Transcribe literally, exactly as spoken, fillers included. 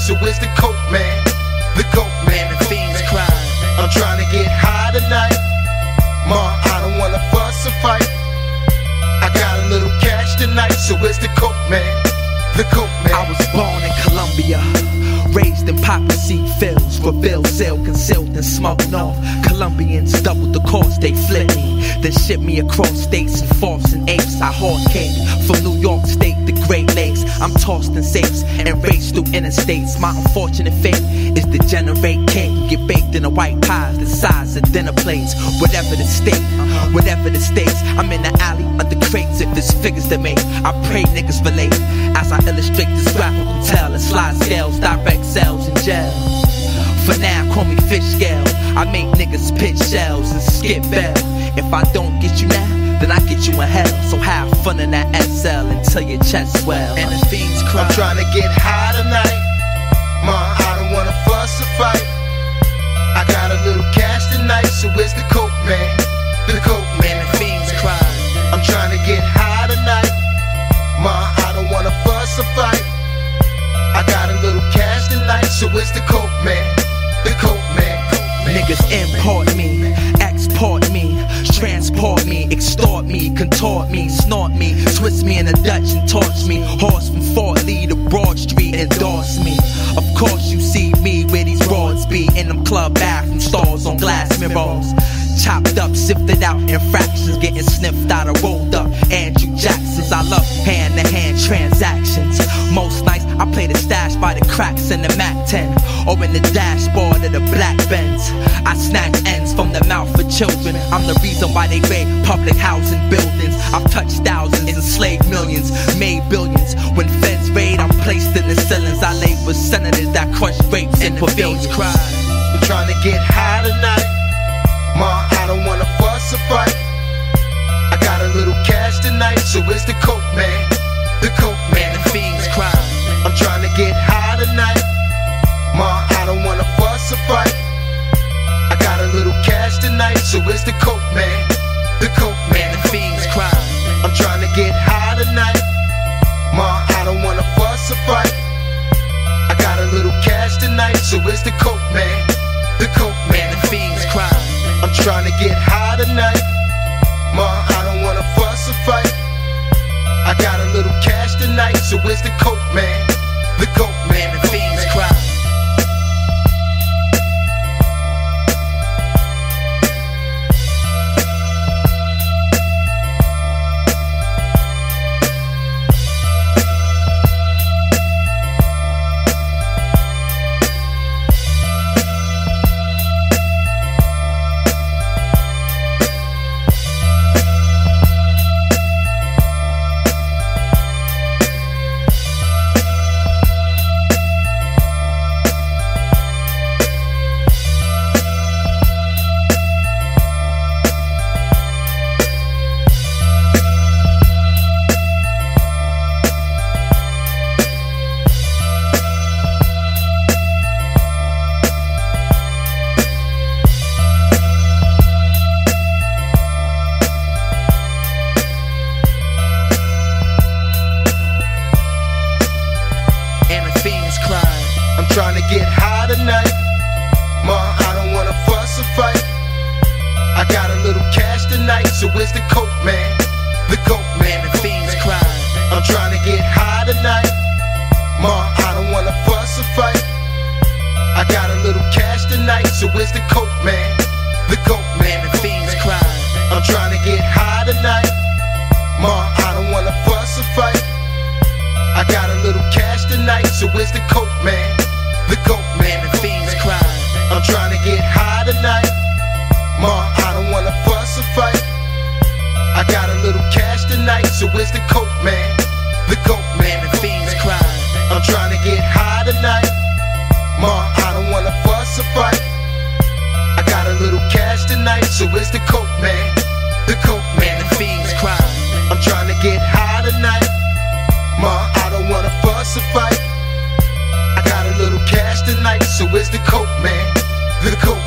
so it's the coke man. The coke man, the fiends crying. I'm trying to get high tonight. Ma, I don't wanna fuss or fight. I got a little cash tonight, so it's the coke man. The coke man. I was born in Colombia, raised in poppy seed fields, for bill sale, concealed and smuggled off. Colombians doubled the cost, they flipped me, then shipped me across states in fourths and eighths. I hard cake from New York State to Great Lakes. I'm tossed in safes and raced through interstates. My unfortunate fate is degenerate king, get baked in a white pie the size of dinner plates. Whatever the state, whatever the stakes, I'm in the alley under crates if there's figures to make. I pray niggas relate as I illustrate this graphical tell and slide scales, direct sales in jail. For now, call me fish scale. I make niggas pitch shells and skip bail. If I don't get you now, then I get you in hell. So have fun in that S L until your chest swell and the fiends cry. I'm trying to get high tonight. Ma, I don't wanna fuss or fight. I got a little cash tonight, so it's the coke man. The coke man, the fiends cry. I'm trying to get high tonight. Ma, I don't wanna fuss or fight. I got a little cash tonight, so it's the coke man. The coke man. Niggas import me, export me, transport me, extort me, contort me, snort me, twist me in a Dutch and torch me. Horse from Fort Lee to Broad Street endorse me. Of course you see me where these broads be, in them club bathroom stalls on glass mirrors. Chopped up, sifted out in fractions, getting sniffed out or rolled up Andrew Jacksons. I love hand-to-hand transactions. Most nights I play the stash by the cracks in the Mac ten, or in the dashboard of the black Benz. I snatch ends from the mouth of children. I'm the reason why they raid public housing buildings. I've touched thousands, enslaved millions, made billions. When feds raid, I'm placed in the ceilings. I lay with senators that crush rapes and pavilions. Cry. I'm trying to get high tonight. Ma, I don't wanna fuss or fight. I got a little cash tonight, so it's the coke man. The coke man, the fiends cry. I'm trying to get high tonight. Ma, I don't wanna fuss or fight. I got a little cash tonight, so it's the coke man. The coke man, the fiends cry. I'm trying to get high tonight. Ma, I don't wanna fuss or fight. I got a little cash tonight, so it's the coke man. The coke man, the fiends cry. I'm trying to get high tonight. Ma, I don't wanna fuss or fight. I got a little cash tonight, so it's the coke man. The coke man, the fiends cry. I'm trying to get high tonight. Ma, I don't wanna fuss or fight. I got a little cash tonight, so it's the coke man. The coke man, the fiends cry. I'm trying to get high tonight. Ma, I don't wanna fuss or fight. I got a little cash tonight, so it's the coke man. The coke man, the fiends cry. I'm trying to get high tonight. Ma, I don't wanna fuss or fight. I got a little cash tonight, so it's the coke man. The coke man, the fiends cry. I'm trying to get high tonight. Ma, I don't wanna fuss or fight. I got a little cash tonight, so it's the coke man. The coke man, the fiends cry. I'm trying to get high tonight. Ma, I don't wanna fuss or fight. I got a little cash tonight, so it's the coke man. The coke man, the fiends cry. I'm trying to get high tonight. Ma, I don't wanna fuss or fight. I got a little cash tonight, so it's the coke man. The coke